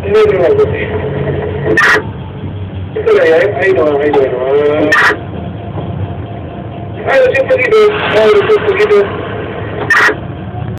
Hindi rin ako. Ito na yan. Ay, no. Ay, siyempre dito. Ay, siyempre dito.